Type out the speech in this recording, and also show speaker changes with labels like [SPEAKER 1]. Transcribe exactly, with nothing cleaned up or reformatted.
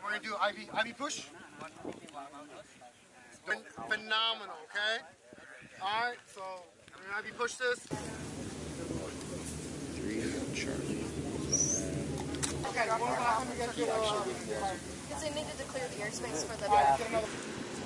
[SPEAKER 1] We're gonna do I V I V push. Phen phenomenal, okay? All right, so we're gonna I V push this.
[SPEAKER 2] Three Charlie.
[SPEAKER 1] Okay, one more time we gotta do.
[SPEAKER 3] Because they needed to clear the airspace for the.
[SPEAKER 1] All right, get another.